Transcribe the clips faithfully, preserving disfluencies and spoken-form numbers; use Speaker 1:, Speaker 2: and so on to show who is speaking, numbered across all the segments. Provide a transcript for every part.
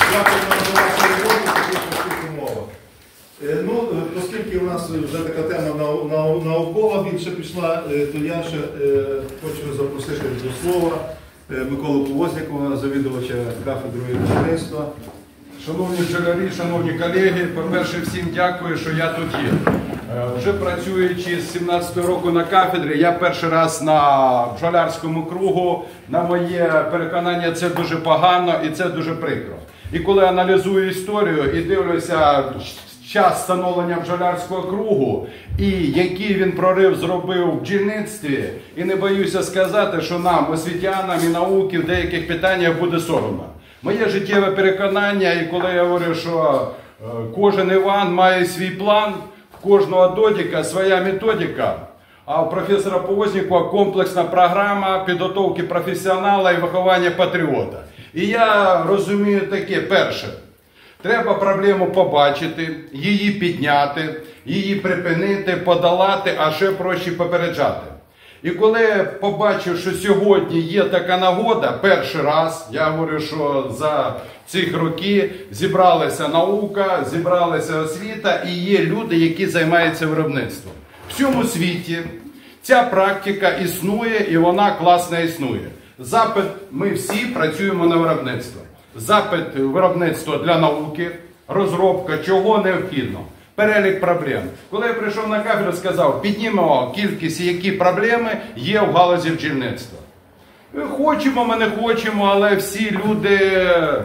Speaker 1: Дякую за вашу роботу, такі умови. Ну, оскільки у нас вже така тема наукова більше пішла, то я ще хочу запросити до слова Миколу Повознікова, завідувача кафедрою бджільництва.
Speaker 2: Шановні бджолярі, шановні колеги, по-перше, всім дякую, що я тут є. Вже працюючи з сімнадцятого року на кафедрі, я перший раз на бджолярському кругу. На моє переконання, це дуже погано і це дуже прикро. І коли аналізую історію і дивлюся час встановлення бджолярського кругу і який він прорив зробив в бджільництві, і не боюся сказати, що нам, освітянам і науки, в деяких питаннях буде соромно. Моє життєве переконання, і коли я говорю, що е, кожен Іван має свій план, в кожного додіка своя методика, а у професора Повознікова комплексна програма підготовки професіонала і виховання патріота. І я розумію таке: перше, треба проблему побачити, її підняти, її припинити, подолати, а ще проще попереджати. І коли побачив, що сьогодні є така нагода, перший раз, я говорю, що за цих роки зібралася наука, зібралася освіта і є люди, які займаються виробництвом. В цьому світі ця практика існує і вона класно існує. Запит, ми всі працюємо на виробництво. Запит виробництва для науки, розробка, чого необхідно. Перелік проблем. Коли я прийшов на кафедру, сказав, піднімемо кількість, які проблеми є в галузі бджільництва. Хочемо ми, не хочемо, але всі люди е,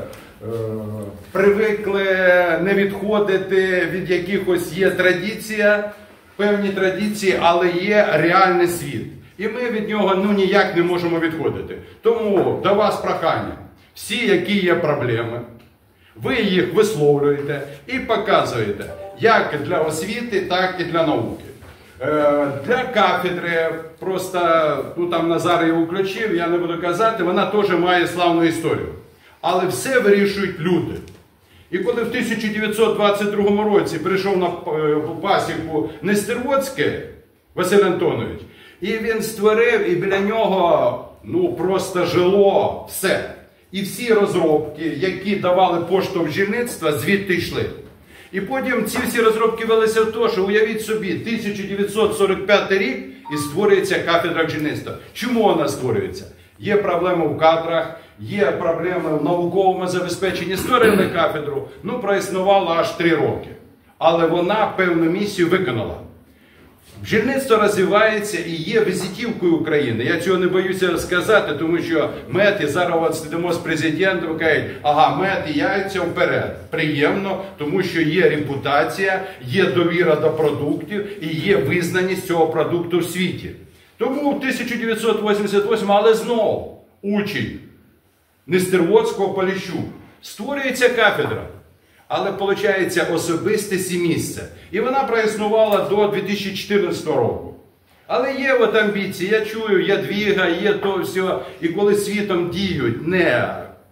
Speaker 2: привикли не відходити від якихось, є традиція, певні традиції, але є реальний світ. І ми від нього ну, ніяк не можемо відходити. Тому до вас прохання. Всі, які є проблеми, ви їх висловлюєте і показуєте. Як для освіти, так і для науки. Е, для кафедри, просто, ну там Назар його включив, я не буду казати, вона теж має славну історію. Але все вирішують люди. І коли в тисяча дев'ятсот двадцять другому році прийшов на пасіку Нестервоцький Василь Антонович, і він створив, і біля нього ну, просто жило все. І всі розробки, які давали поштовх бджільництва, звідти йшли. І потім ці всі розробки велися в те, що уявіть собі, тисяча дев'ятсот сорок п'ятий рік і створюється кафедра бджільництва. Чому вона створюється? Є проблеми в кадрах, є проблеми в науковому забезпеченні. Створили кафедру, ну проіснувала аж три роки. Але вона певну місію виконала. Бджільництво розвивається і є візитівкою України. Я цього не боюся сказати, тому що мед, і зараз от сидимо з президентом, кажуть, ага, мед і яйця вперед. Приємно, тому що є репутація, є довіра до продуктів і є визнаність цього продукту в світі. Тому в тисяча дев'ятсот вісімдесят восьмому, але знову, учень Нестервоцького Поліщук, створюється кафедра. Але, виходить, особистість і місце. І вона проіснувала до дві тисячі чотирнадцятого року. Але є от амбіції, я чую, є двіга, є то все. І коли світом діють не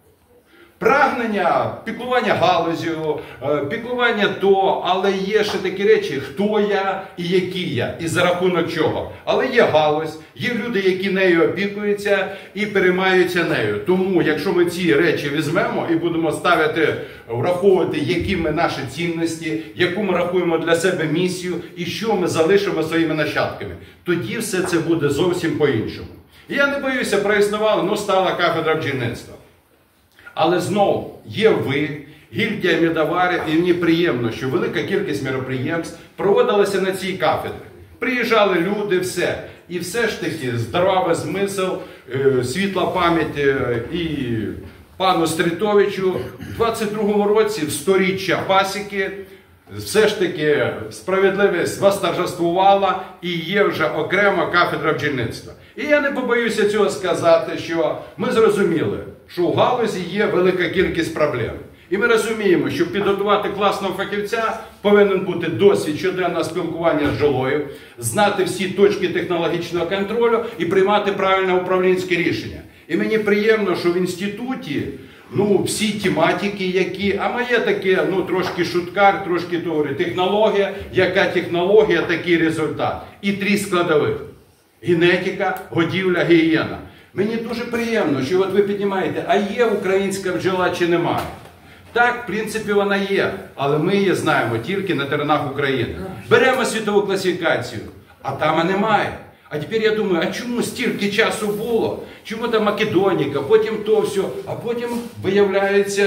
Speaker 2: прагнення, піклування галузю, піклування то, але є ще такі речі, хто я і який я, і за рахунок чого. Але є галузь, є люди, які нею опікуються і переймаються нею. Тому, якщо ми ці речі візьмемо і будемо ставити, враховувати, які ми наші цінності, яку ми рахуємо для себе місію і що ми залишимо своїми нащадками, тоді все це буде зовсім по-іншому. І я не боюся, проіснувала, ну стала кафедра бджільництва. Але знову є ви, гільдія медоварів, і мені приємно, що велика кількість мероприємств проводилася на цій кафедрі. Приїжджали люди, все. І все ж таки здоровий смисл, світла пам'ять і пану Стрітовичу в двадцять другому році, в сторіччя пасіки, все ж таки справедливість восторжествувала і є вже окрема кафедра бджільництва. І я не побоюся цього сказати, що ми зрозуміли, що у галузі є велика кількість проблем. І ми розуміємо, що підготувати класного фахівця повинен бути досвід щоденного спілкування з бджолою, знати всі точки технологічного контролю і приймати правильне управлінське рішення. І мені приємно, що в інституті ну, всі тематики, які, а моє таке, ну, трошки шуткар, трошки говорю, технологія, яка технологія, такий результат. І три складових. Генетика, годівля, гігієна. Мені дуже приємно, що от ви піднімаєте, а є українська бджола чи немає. Так, в принципі, вона є, але ми її знаємо тільки на теренах України. Беремо світову класифікацію, а там немає. А тепер я думаю, а чому стільки часу було? Чому там Македоніка, потім то все, а потім виявляється,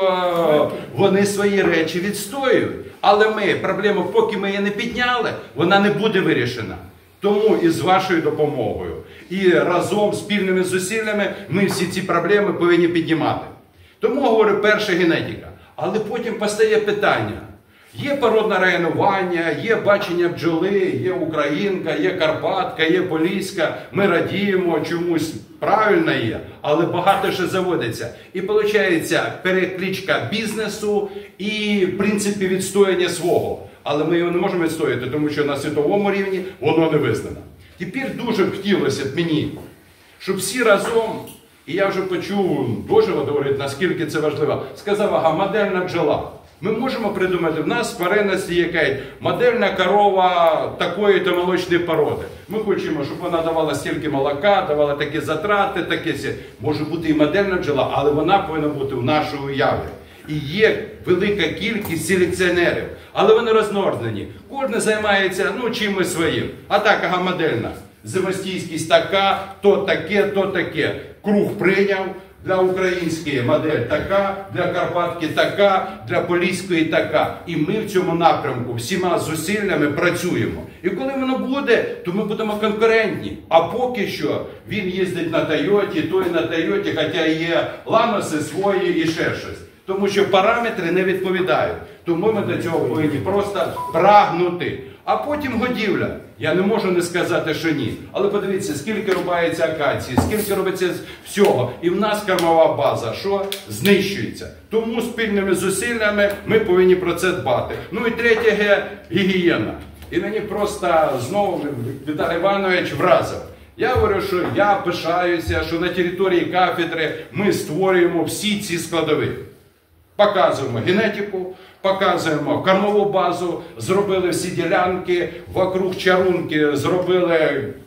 Speaker 2: що вони свої речі відстоюють. Але ми, проблема, поки ми її не підняли, вона не буде вирішена. Тому і з вашою допомогою, і разом, спільними зусиллями ми всі ці проблеми повинні піднімати. Тому, говорю, перша генетика. Але потім постає питання. Є породне районування, є бачення бджоли, є українка, є карпатка, є поліська. Ми радіємо, чомусь правильно є, але багато ще заводиться. І виходить перекличка бізнесу і, в принципі, відстояння свого. Але ми його не можемо відстояти, тому що на світовому рівні воно не визнано. Тепер дуже б хотілося б мені, щоб всі разом, і я вже почув, дуже говорить, наскільки це важливо, сказав, ага, модельна бджола. Ми можемо придумати, в нас в тваринності є модельна корова такої-то молочної породи. Ми хочемо, щоб вона давала стільки молока, давала такі затрати, такі сі. Може бути і модельна бджола, але вона повинна бути в нашій уяві. І є велика кількість селекціонерів, але вони рознорзнені. Кожен займається, ну, чимось своїм. А так, ага, модельна. Зимостійськість така, то таке, то таке. Круг прийняв. Для української модель така, для Карпатки така, для Поліської така. І ми в цьому напрямку всіма зусиллями працюємо. І коли воно буде, то ми будемо конкурентні. А поки що він їздить на Тойоті, той на Тойоті, хоча є Ланоси свої і ще щось. Тому що параметри не відповідають. Тому ми до цього повинні просто прагнути. А потім годівля. Я не можу не сказати, що ні. Але подивіться, скільки рубається акації, скільки робиться всього. І в нас кормова база, що знищується. Тому спільними зусиллями ми повинні про це дбати. Ну і третє – гігієна. І мені просто знову Віталій Іванович вразив. Я говорю, що я пишаюся, що на території кафедри ми створюємо всі ці складові. Показуємо генетику, показуємо кормову базу, зробили всі ділянки, вокруг чарунки зробили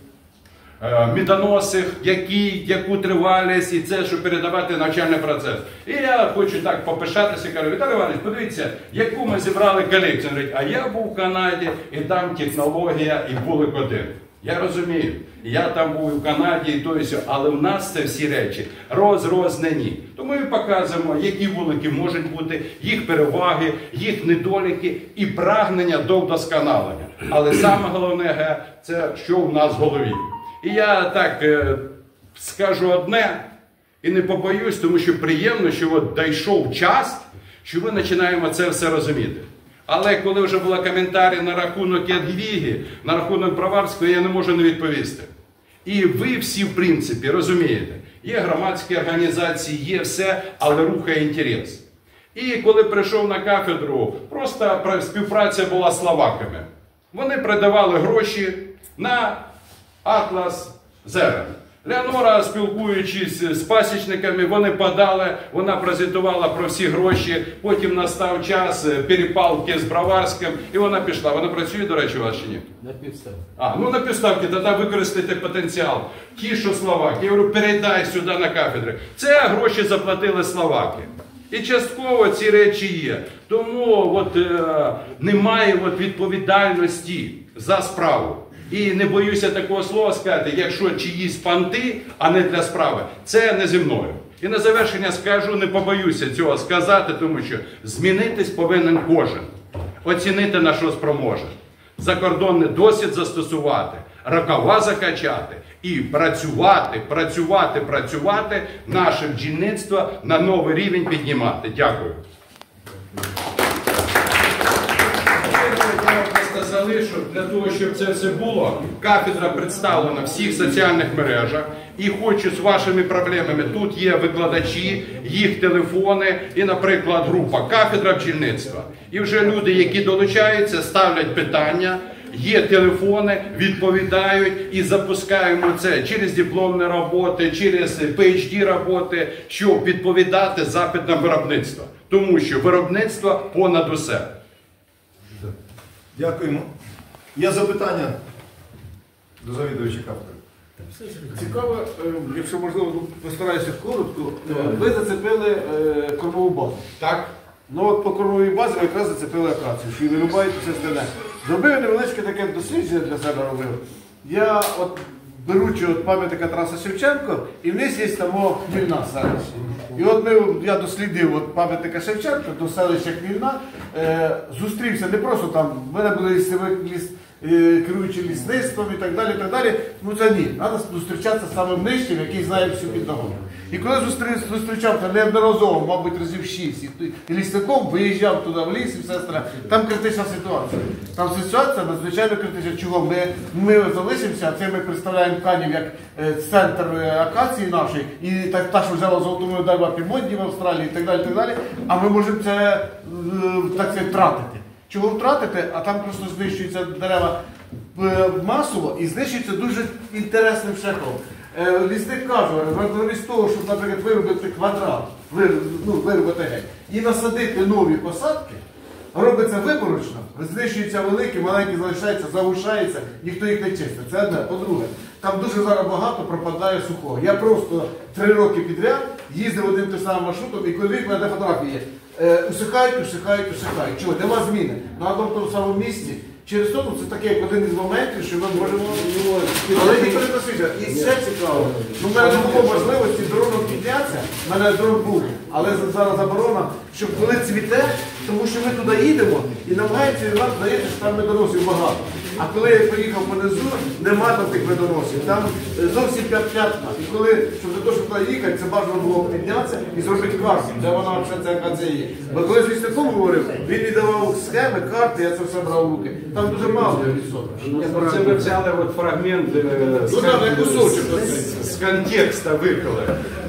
Speaker 2: е, медоноси, які, яку тривалість, і це, щоб передавати навчальний процес. І я хочу так попишатися, кажу, Віталій Іванович, подивіться, яку ми зібрали колекцію. А я був в Канаді, і там технологія, і вулик один. Я розумію, я там був в Канаді і то і все, але в нас це всі речі розрознені. Тому ми показуємо, які вулики можуть бути, їх переваги, їх недоліки і прагнення до вдосконалення. Але саме головне – це що в нас в голові. І я так е, скажу одне і не побоюсь, тому що приємно, що от дійшов час, що ми починаємо це все розуміти. Але коли вже були коментарі на рахунок Ядвіги, на рахунок Броварського, я не можу не відповісти. І ви всі, в принципі, розумієте, є громадські організації, є все, але рухає інтерес. І коли прийшов на кафедру, просто співпраця була з словаками. Вони придавали гроші на атлас зерен. Леонора, спілкуючись з пасічниками, вони подали, вона презентувала про всі гроші, потім настав час перепалки з Броварським, і вона пішла. Вона працює, до речі, у вас чи ні?
Speaker 3: На підставі.
Speaker 2: А, ну на підставці, тоді використайте потенціал. Ті, що словаки, я говорю, передай сюди на кафедри. Це гроші заплатили словаки. І частково ці речі є. Тому от, е, немає от, відповідальності за справу. І не боюся такого слова сказати, якщо чиїсь панти, а не для справи, це не зі мною. І на завершення скажу, не побоюся цього сказати, тому що змінитись повинен кожен. Оцінити, на що спроможен. Закордонний досвід застосувати, рукава закачати і працювати, працювати, працювати, наше бджільництво на новий рівень піднімати. Дякую. Залишу, для того, щоб це все було, кафедра представлена в всіх соціальних мережах і хочу з вашими проблемами, тут є викладачі, їх телефони і, наприклад, група «Кафедра бджільництва». І вже люди, які долучаються, ставлять питання, є телефони, відповідають і запускаємо це через дипломні роботи, через пі ейч ді роботи, щоб відповідати запитам виробництва. Тому що виробництво понад усе.
Speaker 1: Дякуємо. Є запитання до завідувача кафедри?
Speaker 3: Цікаво, е, якщо можливо, постараюся коротко. Е, Ви зацепили е, кормову базу.
Speaker 2: Так?
Speaker 3: Ну от по кормовій базі ми якраз зацепили акацію, що і вирубають все стене. Зробив невеличке таке дослідження для себе робив. Я от беручи от пам'ятника Тараса Шевченка, і вниз є там Хмільна селище. І от ми, я дослідив от пам'ятника Шевченка до селища Хмільна, е, зустрівся не просто там, в мене були лісові, ліс, е, керуючі лісництвом і так далі, і так далі. Ну це ні, треба зустрічатися з самим нижчим, який знає всю підногу. І коли зустрічався неодноразово, мабуть, разів шість, і лісником виїжджав туди в ліс і все остальне, там критична ситуація. Там ситуація надзвичайно критична. Чого? Ми, ми залишимося, це ми представляємо Канів як е, центр акації нашої, і так, та, що взяла золоту медаль в Апімонді в Австралії і так далі, і так далі, а ми можемо це е, так сказати, втратити. Чого втратити? А там просто знищуються дерева е, масово і знищуються дуже інтересним шляхом. Лісник каже, замість того, щоб, наприклад, виробити квадрат, вир, ну, виробити геть, і насадити нові посадки, робиться виборочно, знищуються великі, маленькі залишаються, залишаються, ніхто їх не чистить. Це одне. По-друге, там дуже зараз багато пропадає сухого. Я просто три роки підряд їздив одним тим самим маршрутом, і коли в мене фотографії є, е, усихають, усихають, усихають. Чого? Нема зміни. На одному тому самому місці. Через тому це таке як один із моментів, що ми можемо... Але ніхто не досліджує. І все цікаво. Ну, в мене не було можливості дроном піднятися, в мене дрон був, але зараз заборона, щоб коли цвіте, тому що ми туди їдемо і намагаємося, і нам здається, що там медоносів багато. А коли я поїхав понизу, нема там тих медоносів, там зовсім п'ятна. І коли, щоб для того, щоб туди їхати, це бажано було піднятися і зробити карту, де вона взагалі ця акація є. Бо коли з лісником говорив, він мені давав схеми, карти, я це все брав в руки. Там дуже мало відсотків.
Speaker 2: Це ви взяли от фрагмент е, з,
Speaker 3: Ну,
Speaker 2: кон-
Speaker 3: да, кусочок.
Speaker 2: з, з контекста виклали.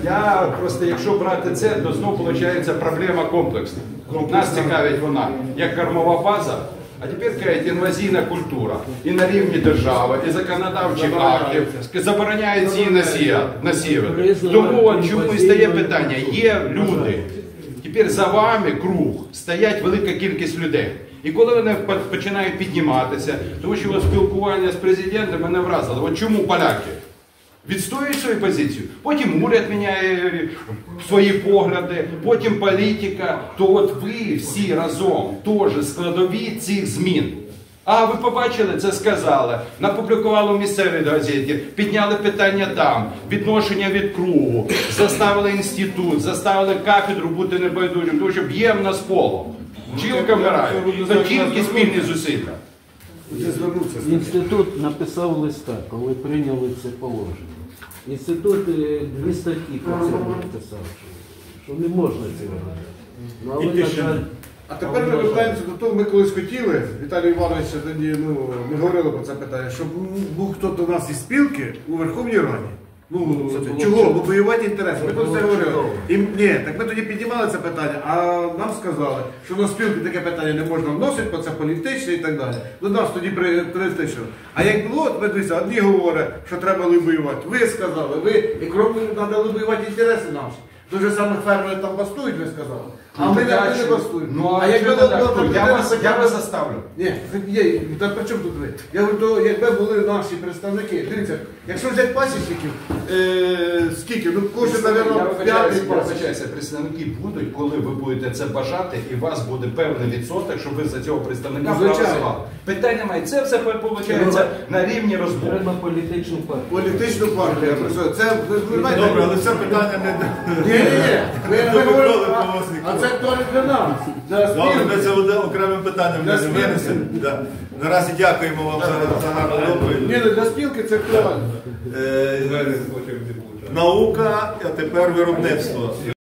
Speaker 2: Я просто, якщо брати це, то знову виходить проблема комплексна. Нас цікавить вона як кормова база, а тепер кажуть, інвазійна культура. І на рівні держави, і законодавчих актів забороняється її насіяти. Тому от чому і стає питання, є люди, тепер за вами круг, стоять велика кількість людей. І коли вони починають підніматися, тому що от спілкування з президентом мене вразило. От чому поляки відстоюють свою позицію, потім уряд міняє свої погляди, потім політика, то от ви всі разом теж складові цих змін. А ви побачили, це сказали, напублікували в місцевій газеті, підняли питання там, відношення від кругу, заставили інститут, заставили кафедру бути небайдужим, тому що б'є в нас поло. Бджілка вмирає, це тільки спільні зусилля.
Speaker 4: Інститут написав листа, коли прийняли це положення. Інститут е, дві статті по цьому написав, що, що не можна цього робити. Ну, але, на жаль,
Speaker 3: А тепер ми вертаємося до того, ми колись хотіли, Віталій Іванович, тоді, ну, ми говорили про це питання, щоб був хто до нас із спілки у Верховній Раді. Ну, це, чого? Бо воювати інтересно. Ми про це говорили. І, ні, так ми тоді піднімали це питання, а нам сказали, що на спілки таке питання не можна вносити, бо це політичне і так далі. До нас тоді притишили. А як було, от ми дивіться, одні говорять, що треба лобіювати. Ви сказали, ви, і крім треба лобіювати інтереси наші. Дуже саме фермери там бастують, ви сказали. А ми не, не бастуємо.
Speaker 2: Ну, а,
Speaker 3: а якби
Speaker 2: якби
Speaker 3: було
Speaker 2: так, я вас, я вас заставлю.
Speaker 3: Ні, є, та при чому тут ви? Я говорю, то якби були наші представники, дивіться, якщо взяти пасічників, е, скільки? Ну кожен,
Speaker 2: Я
Speaker 3: мабуть,
Speaker 2: вибачаюся,
Speaker 3: п'ятий
Speaker 2: я
Speaker 3: пасічник.
Speaker 2: вибачаюся, представники будуть, коли ви будете це бажати, і у вас буде певний відсоток, щоб ви за цього представника
Speaker 3: Ну, звичайно.
Speaker 2: проголосували. Питання немає. Це все виходить на рівні розмови.
Speaker 4: треба політичну партію.
Speaker 3: Політичну партію, я працюю. Це, ви, ви знаєте,
Speaker 1: Добре, але це питання не...
Speaker 3: ні, ні, ні. Ви, ви
Speaker 1: Добре,
Speaker 3: говорите,
Speaker 1: добре,
Speaker 3: а,
Speaker 1: по вас ніколи.
Speaker 3: а це то не для нас. Для
Speaker 1: Добре,
Speaker 3: спілки.
Speaker 1: ми це буде окремим питанням
Speaker 3: Для
Speaker 1: не
Speaker 3: спілки.
Speaker 1: винесемо. Да. Наразі дякуємо вам за, за гарну доповідь.
Speaker 3: Ні, ну, для спілки це актуально.
Speaker 1: Е, Наука, а тепер виробництво.